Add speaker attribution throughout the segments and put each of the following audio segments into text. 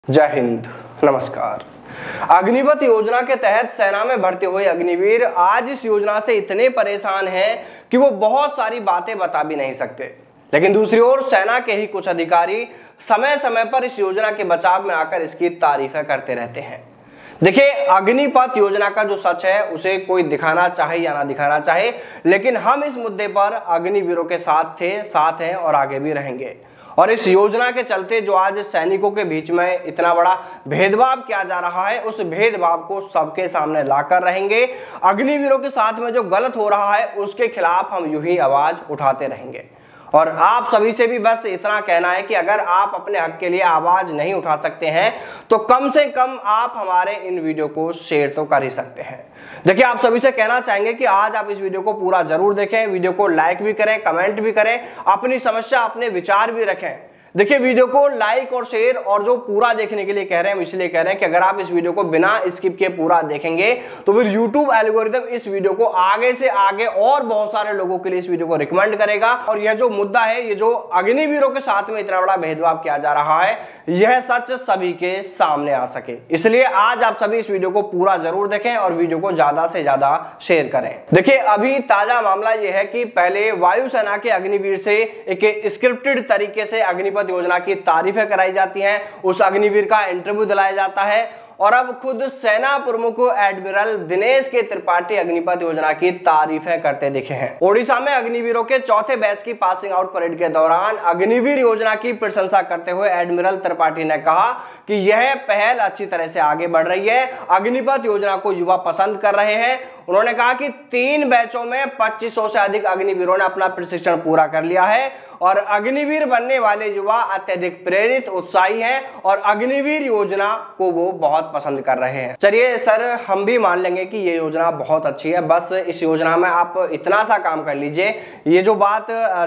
Speaker 1: जय हिंद, नमस्कार। अग्निपथ योजना के तहत सेना में भर्ती हुए अग्निवीर आज इस योजना से इतने परेशान हैं कि वो बहुत सारी बातें बता भी नहीं सकते। लेकिन दूसरी ओर सेना के ही कुछ अधिकारी समय समय पर इस योजना के बचाव में आकर इसकी तारीफें करते रहते हैं। देखिए, अग्निपथ योजना का जो सच है उसे कोई दिखाना चाहे या ना दिखाना चाहे, लेकिन हम इस मुद्दे पर अग्निवीरों के साथ हैं और आगे भी रहेंगे। और इस योजना के चलते जो आज सैनिकों के बीच में इतना बड़ा भेदभाव किया जा रहा है, उस भेदभाव को सबके सामने लाकर रहेंगे। अग्निवीरों के साथ में जो गलत हो रहा है उसके खिलाफ हम यूं ही आवाज उठाते रहेंगे। और आप सभी से भी बस इतना कहना है कि अगर आप अपने हक के लिए आवाज नहीं उठा सकते हैं तो कम से कम आप हमारे इन वीडियो को शेयर तो कर ही सकते हैं। देखिए, आप सभी से कहना चाहेंगे कि आज आप इस वीडियो को पूरा जरूर देखें, वीडियो को लाइक भी करें, कमेंट भी करें, अपनी समस्या अपने विचार भी रखें। देखिए, वीडियो को लाइक और शेयर और जो पूरा देखने के लिए कह रहे हैं, हम इसलिए कह रहे हैं कि अगर आप इस वीडियो को बिना स्किप किए पूरा देखेंगे तो फिर YouTube एल्गोरिदम इस वीडियो को आगे से आगे और बहुत सारे लोगों के लिए इस वीडियो को रिकमेंड करेगा। और यह जो मुद्दा है, ये जो अग्निवीरों के साथ में इतना बड़ा भेदभाव किया जा रहा है, यह सच सभी के सामने आ सके, इसलिए आज आप सभी इस वीडियो को पूरा जरूर देखें और वीडियो को ज्यादा से ज्यादा शेयर करें। देखिए, अभी ताजा मामला यह है कि पहले वायुसेना के अग्निवीर से एक स्क्रिप्टेड तरीके से अग्निपथ योजना की तारीफें कराई जाती हैं, उस अग्निवीर का इंटरव्यू दिलाया जाता है और अब खुद सेना प्रमुख एडमिरल दिनेश के त्रिपाठी अग्निपथ योजना की तारीफें करते दिखे हैं। ओडिशा में अग्निवीरों के चौथे बैच की पासिंग आउट परेड के दौरान अग्निवीर योजना की प्रशंसा करते हुए एडमिरल त्रिपाठी ने कहा कि यह पहल अच्छी तरह से आगे बढ़ रही है, अग्निपथ योजना को युवा पसंद कर रहे हैं। उन्होंने कहा कि 3 बैचों में 2500 से अधिक अग्निवीरों ने अपना प्रशिक्षण पूरा कर लिया है और अग्निवीर बनने वाले युवा अत्यधिक प्रेरित, उत्साही हैं और अग्निवीर योजना को वो बहुत पसंद कर रहे हैं। चलिए सर, हम भी मान लेंगे कि ये योजना बहुत अच्छी है, बस इस योजना में आप इतना सा काम कर लीजिए। ये जो बात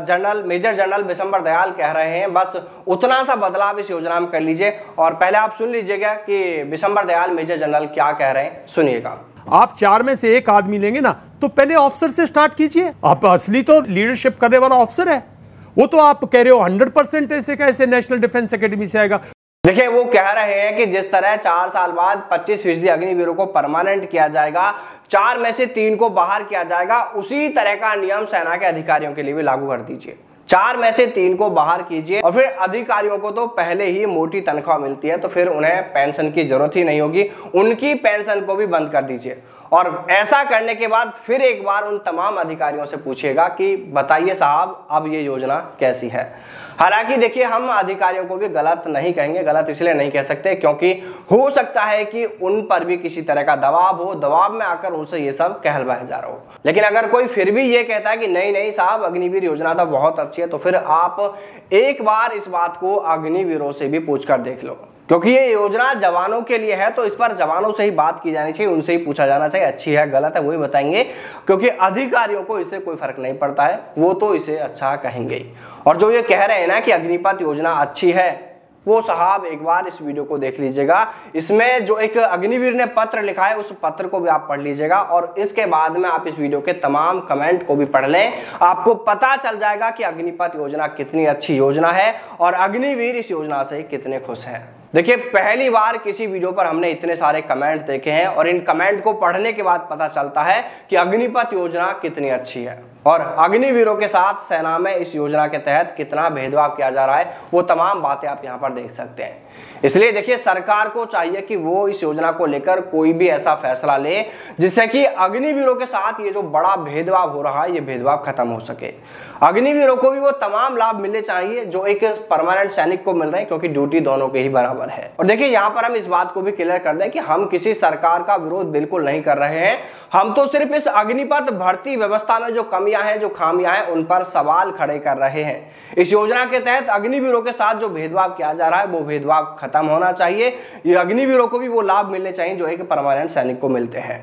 Speaker 1: मेजर जनरल बिशंबर दयाल कह रहे हैं, बस उतना सा बदलाव इस योजना में कर लीजिए। और पहले आप सुन लीजिएगा कि बिशंबर दयाल मेजर जनरल क्या कह रहे हैं, सुनिएगा।
Speaker 2: आप 4 में से 1 आदमी लेंगे ना, तो पहले ऑफिसर से स्टार्ट कीजिए। आप असली तो लीडरशिप करने वाला ऑफिसर है, वो तो आप कह रहे हो 100% ऐसे कैसे नेशनल डिफेंस एकेडमी से आएगा।
Speaker 1: देखिए, वो कह रहे हैं कि जिस तरह 4 साल बाद 25% अग्निवीरों को परमानेंट किया जाएगा, 4 में से 3 को बाहर किया जाएगा, उसी तरह का नियम सेना के अधिकारियों के लिए भी लागू कर दीजिए। 4 में से 3 को बाहर कीजिए और फिर अधिकारियों को तो पहले ही मोटी तनख्वाह मिलती है, तो फिर उन्हें पेंशन की जरूरत ही नहीं होगी, उनकी पेंशन को भी बंद कर दीजिए। और ऐसा करने के बाद फिर एक बार उन तमाम अधिकारियों से पूछिएगा कि बताइए साहब, अब ये योजना कैसी है। हालांकि देखिए, हम अधिकारियों को भी गलत नहीं कहेंगे, गलत इसलिए नहीं कह सकते क्योंकि हो सकता है कि उन पर भी किसी तरह का दबाव हो, दबाव में आकर उनसे ये सब कहलवाया जा रहा हो। लेकिन अगर कोई फिर भी ये कहता है कि नहीं नहीं साहब, अग्निवीर योजना तो बहुत अच्छी है, तो फिर आप एक बार इस बात को अग्निवीरों से भी पूछकर देख लो, क्योंकि ये योजना जवानों के लिए है, तो इस पर जवानों से ही बात की जानी चाहिए, उनसे ही पूछा जाना चाहिए अच्छी है गलत है वही बताएंगे, क्योंकि अधिकारियों को इससे कोई फर्क नहीं पड़ता है, वो तो इसे अच्छा कहेंगे ही। और जो ये कह रहे हैं ना कि अग्निपथ योजना अच्छी है, वो साहब एक बार इस वीडियो को देख लीजिएगा। इसमें जो एक अग्निवीर ने पत्र लिखा है, उस पत्र को भी आप पढ़ लीजिएगा और इसके बाद में आप इस वीडियो के तमाम कमेंट को भी पढ़ लें। आपको पता चल जाएगा कि अग्निपथ योजना कितनी अच्छी योजना है और अग्निवीर इस योजना से कितने खुश हैं। देखिए, पहली बार किसी वीडियो पर हमने इतने सारे कमेंट देखे हैं और इन कमेंट को पढ़ने के बाद पता चलता है कि अग्निपथ योजना कितनी अच्छी है और अग्निवीरों के साथ सेना में इस योजना के तहत कितना भेदभाव किया जा रहा है, वो तमाम बातें आप यहाँ पर देख सकते हैं। इसलिए देखिए, सरकार को चाहिए कि वो इस योजना को लेकर कोई भी ऐसा फैसला ले जिससे कि अग्निवीरों के साथ ये जो बड़ा भेदभाव हो रहा है, ये भेदभाव खत्म हो सके। अग्निवीरों को भी वो तमाम लाभ मिलने चाहिए जो एक परमानेंट सैनिक को मिल रहे हैं, क्योंकि ड्यूटी दोनों के ही बराबर है। और देखिए, यहाँ पर हम इस बात को भी क्लियर कर दें कि हम किसी सरकार का विरोध बिल्कुल नहीं कर रहे हैं, हम तो सिर्फ इस अग्निपथ भर्ती व्यवस्था में जो कमियां हैं, जो खामियां हैं, उन पर सवाल खड़े कर रहे हैं। इस योजना के तहत अग्निवीरों के साथ जो भेदभाव किया जा रहा है, वो भेदभाव खत्म होना चाहिए। ये अग्निवीरों को भी वो लाभ मिलने चाहिए जो एक परमानेंट सैनिक को मिलते हैं।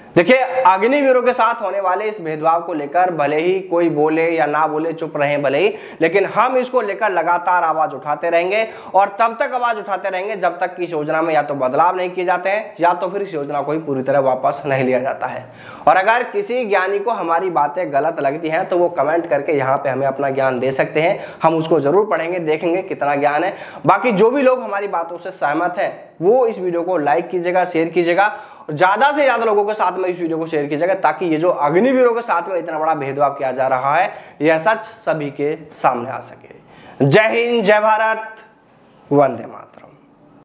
Speaker 1: देखिए, अग्निवीरों के साथ होने वाले इस भेदभाव को लेकर भले ही कोई बोले या ना बोले, चुप रहे भले ही, लेकिन हम इसको लेकर लगातार आवाज उठाते रहेंगे और तब तक आवाज उठाते रहेंगे जब तक कि इस योजना में या तो बदलाव नहीं किए जाते हैं या तो फिर इस योजना को ही पूरी तरह वापस नहीं लिया जाता है। और अगर किसी ज्ञानी को हमारी बातें गलत लगती हैं तो वो कमेंट करके यहाँ पे हमें अपना ज्ञान दे सकते हैं, हम उसको जरूर पढ़ेंगे, देखेंगे कितना ज्ञान है। बाकी जो भी लोग हमारी बातों से सहमत हैं वो इस वीडियो को लाइक कीजिएगा, शेयर कीजिएगा, ज्यादा से ज्यादा लोगों के साथ में इस वीडियो को शेयर कीजिएगा ताकि ये जो अग्निवीरों के साथ में इतना बड़ा भेदभाव किया जा रहा है यह सच सभी के सामने आ सके। जय हिंद, जय भारत, वंदे मातरम।